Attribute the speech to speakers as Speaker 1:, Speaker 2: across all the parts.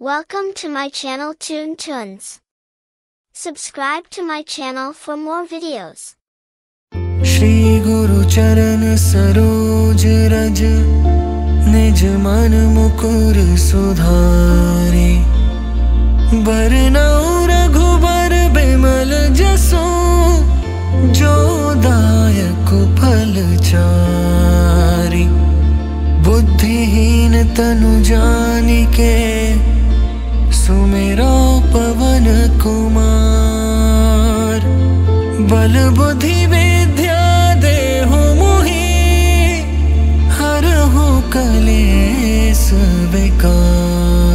Speaker 1: Welcome to my channel Toon Tunes. Subscribe to my channel for more videos.
Speaker 2: Shri गुरु चरण सरोज रज निज मन मुकुर सुधारे। बरनउँ रघुबर बिमल जसु जो दायक फल चारि। बुद्धिहीन तनु जानिके सुमिरो पवन कुमार। बल बुद्धि विद्या देहु मोहि हरहु कलेस विकार।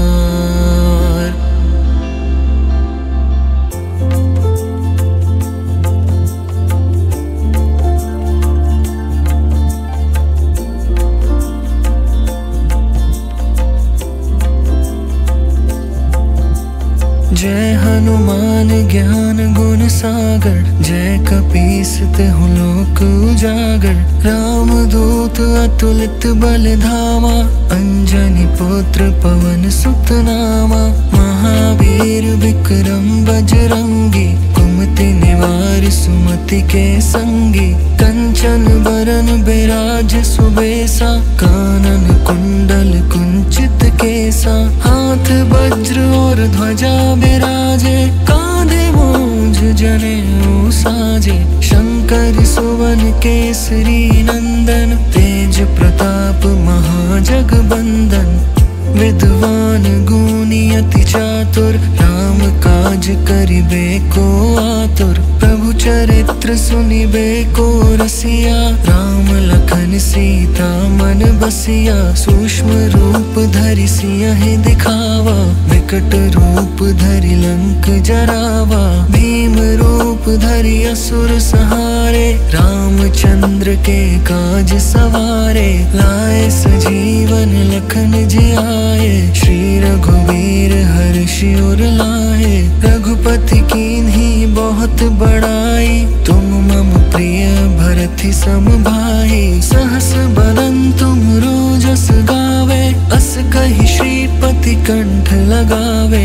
Speaker 2: जय हनुमान ज्ञान गुण सागर। जय कपीस तिहु लोक उजागर। राम दूत अतुलित बल धामा। अंजनी पुत्र पवन सुत नामा। महावीर विक्रम बजरंगी। कुमति निवार सुमति के संगी। कंचन बरन बिराज सुबेसा। कानन कुंडल कुंचित केसा। हाथ वज्र और ध्वजा बिराजे। कांधे मूंज जनेऊ साजे। शंकर सुवन केसरी नंदन। तेज प्रताप महाजगबंदन। विद्वान गुणी अति चातुर। राम काज करिबे को आतुर। प्रभु चरित्र सुनिबे को रसिया। राम लखन सीता मन बसिया। सूक्ष्म रूप धरि सियहि दिखावा। विकट रूप धरि लंक जरावा। भीम रूप धरि असुर सहारे। रामचंद्र के काज सवारे। लाए सजीवन लखन जियाए। श्री रघुवीर हर्षि उर लाए। रघुपति कीन्ही बहुत बड़ाई। तुम मम प्रिय भरति सम भाई। सहस बदन तुम रोजस गावे। अस कहि श्रीपति कंठ लगावे।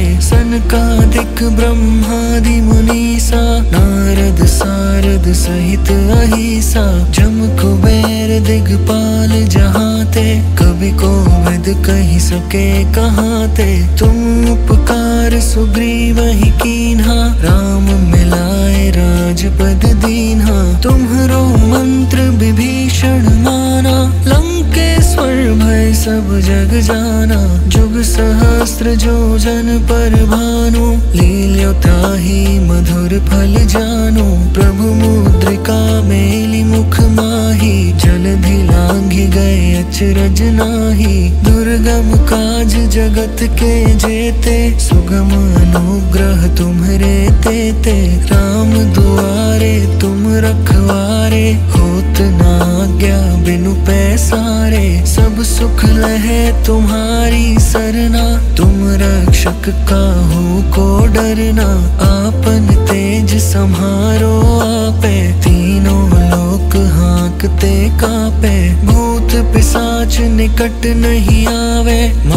Speaker 2: सनकादिक ब्रह्मादि मुनीसा। नारद सारद सहित अहिसा। जम कुबेर दिगपाल जहाते। कवि कोविद कहि सके कहाते। तुम उपकार सुग्रीवहि कीन्हा। राम मिलाए राजपद दीन्हा। तुम्हरो मंत्र विभीषण माना। लंकेश्वर भय सब जग जाना। जुग सहस्त्र जो जन पर भानु। लील्यो ताहि मधुर फल जानु। प्रभु मुद्रिका मेलि मुख माहि। जलधि लांघि गए अचरज नाहि। दुर्गम काज जगत के जेते। सुगम अनुग्रह तुम्हरे तेते। राम दुआरे तुम रखवारे। होत न आज्ञा बिनु पैसारे। सब सुख लहे तुम्हारी सरना। तुम रक्षक काहू को डरना। आपन तेज सम्हारो आपे। तीनों लोक हाँकते कापे। भूत पिशाच निकट नहीं आवे।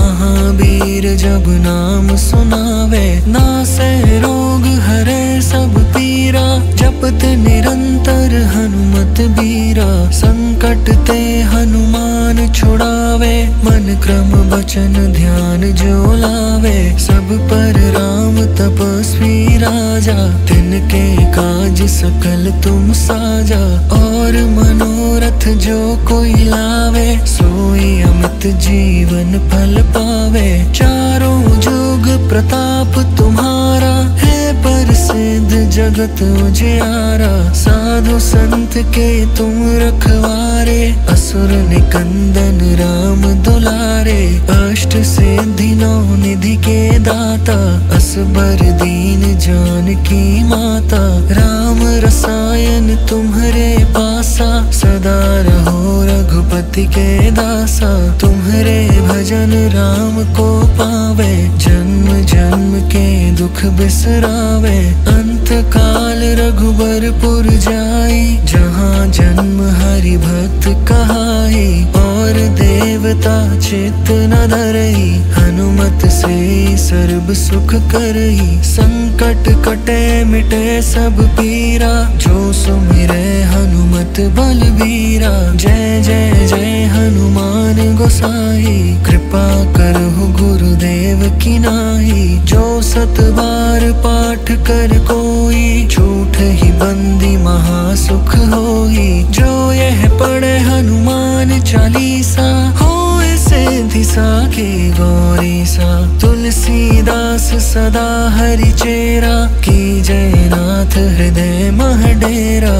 Speaker 2: महावीर जब नाम सुनावे। नासै रोग हरे सब पीरा। जपत निरंतर हनुमत बीरा। संकट ते हनुमान छुड़ावे। मन क्रम वचन ध्यान जो लावे। सब पर राम तपस्वी राजा। तिनके काज सकल तुम साजा। और मनोरथ जो कोई लावे। सोई अमित जीवन फल पावे। चारों जुग प्रताप तुम्हारा। है प्रसिद्ध जगत उजियारा। साधु संत के तुम रखवारे। असुर निकंदन राम दुलारे। अष्ट सिद्धि नौ निधि के दाता। असबर दीन जानकी माता। राम रसायन तुम्हरे पासा। सदा रहो रघुपति के दासा। तुम्हरे भजन राम को पावे। जन्म जन्म के दुख बिसरावे। अंत काल रघुबर पुर जाई। जहाँ जन्म हरि भक्त कहाई। और देवता चित न धरई, हनुमत से सर्ब सुख करई। संकट कटे मिटे सब पीरा, जो सुमिरे हनुमत बलबीरा। जय जय जय हनुमान गोसाई, कृपा करहु गुरुदेव की नाई। जो सत बार पाठ कर कोई, झूठ ही बंदी महासुख होई। जो यह पढ़े हनुमान चालीसा, होए सिद्धि साखी गौरी सा। तुलसीदास सदा हरि चेरा, की जय नाथ हृदय मह डेरा।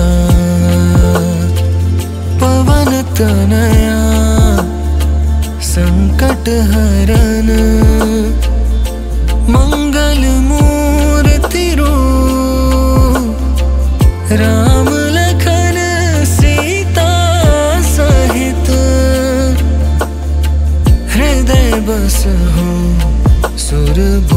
Speaker 2: पवन तनया संकट हरन, मंगल मूर्ति रूप। राम लखन सीता सहित, हृदय बसहु सुरभूप।